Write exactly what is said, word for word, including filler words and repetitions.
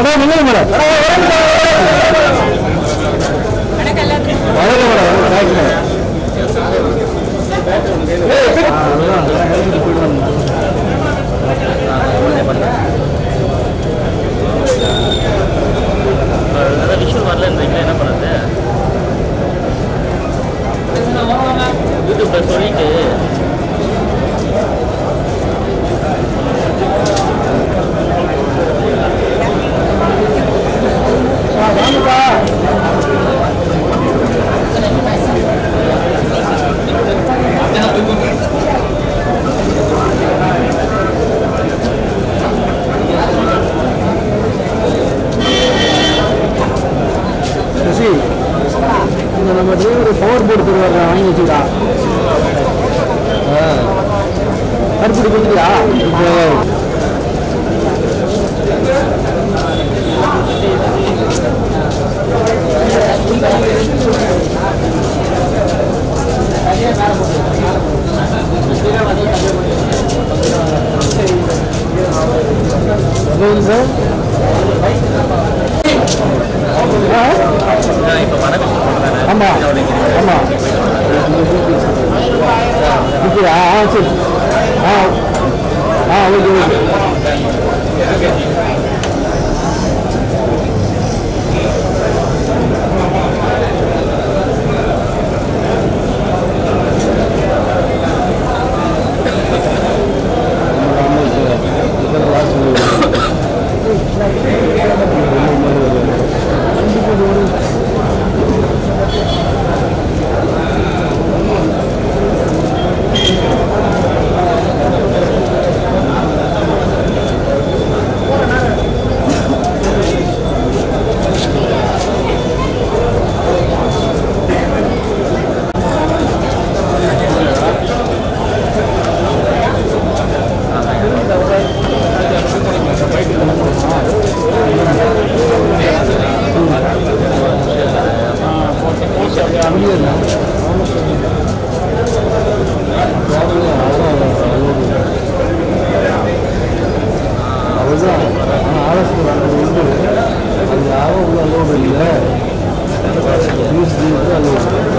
விஷயம் வரலன்றீங்களா? என்ன பண்ணுறது? யூடியூப்ல சொல்லிட்டு நம்ம டிரைவர் பவர் போர்டு தருவாங்க, வாங்கி வச்சுக்கா. கருப்படி கொடுத்துக்கா. சார் ஆமா ஆமா இப்படியா? ஆ சரி. ஆ ஆ ஓகே ஓகே. அது யாரும் உள்ள அளவு இல்லை.